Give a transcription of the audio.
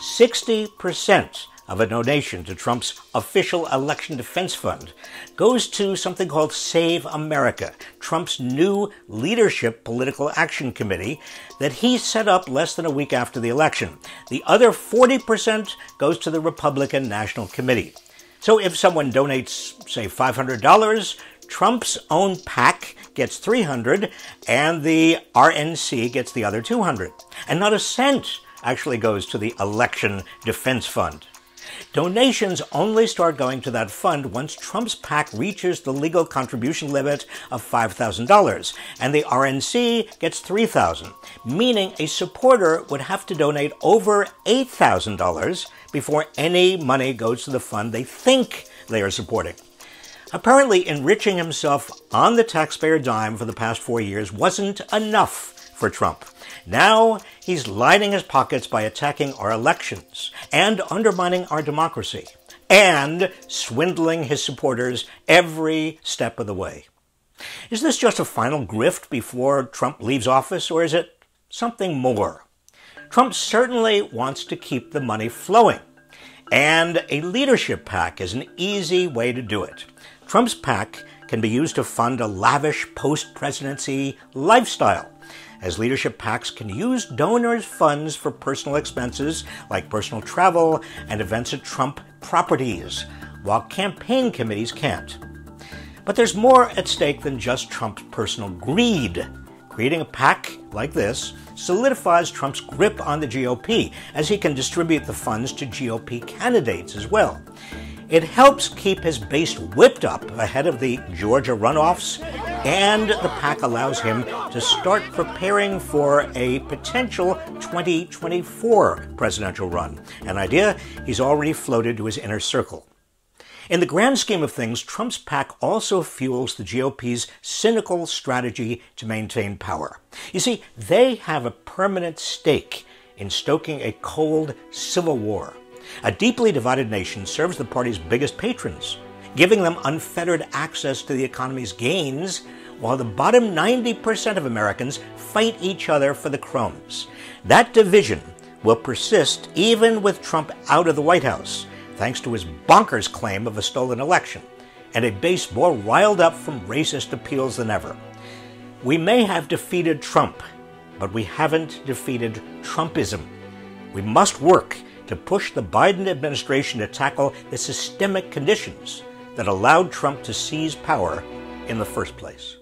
60% of a donation to Trump's official election defense fund goes to something called Save America, Trump's new leadership political action committee that he set up less than a week after the election. The other 40% goes to the Republican National Committee. So if someone donates, say, $500, Trump's own PAC gets $300 and the RNC gets the other $200. And not a cent actually goes to the election defense fund. Donations only start going to that fund once Trump's PAC reaches the legal contribution limit of $5,000, and the RNC gets $3,000, meaning a supporter would have to donate over $8,000 before any money goes to the fund they think they are supporting. Apparently, enriching himself on the taxpayer dime for the past 4 years wasn't enough for Trump. Now he's lining his pockets by attacking our elections and undermining our democracy and swindling his supporters every step of the way. Is this just a final grift before Trump leaves office, or is it something more? Trump certainly wants to keep the money flowing, and a leadership PAC is an easy way to do it. Trump's PAC can be used to fund a lavish post-presidency lifestyle, as leadership PACs can use donors' funds for personal expenses like personal travel and events at Trump properties, while campaign committees can't. But there's more at stake than just Trump's personal greed. Creating a PAC like this solidifies Trump's grip on the GOP, as he can distribute the funds to GOP candidates as well. It helps keep his base whipped up ahead of the Georgia runoffs, and the PAC allows him to start preparing for a potential 2024 presidential run, an idea he's already floated to his inner circle. In the grand scheme of things, Trump's PAC also fuels the GOP's cynical strategy to maintain power. You see, they have a permanent stake in stoking a cold civil war. A deeply divided nation serves the party's biggest patrons, giving them unfettered access to the economy's gains, while the bottom 90% of Americans fight each other for the crumbs. That division will persist even with Trump out of the White House, thanks to his bonkers claim of a stolen election, and a base more riled up from racist appeals than ever. We may have defeated Trump, but we haven't defeated Trumpism. We must work to push the Biden administration to tackle the systemic conditions that allowed Trump to seize power in the first place.